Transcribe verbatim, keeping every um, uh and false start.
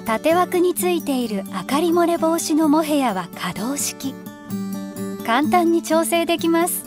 縦枠についている明かり漏れ防止のモヘヤは可動式。簡単に調整できます。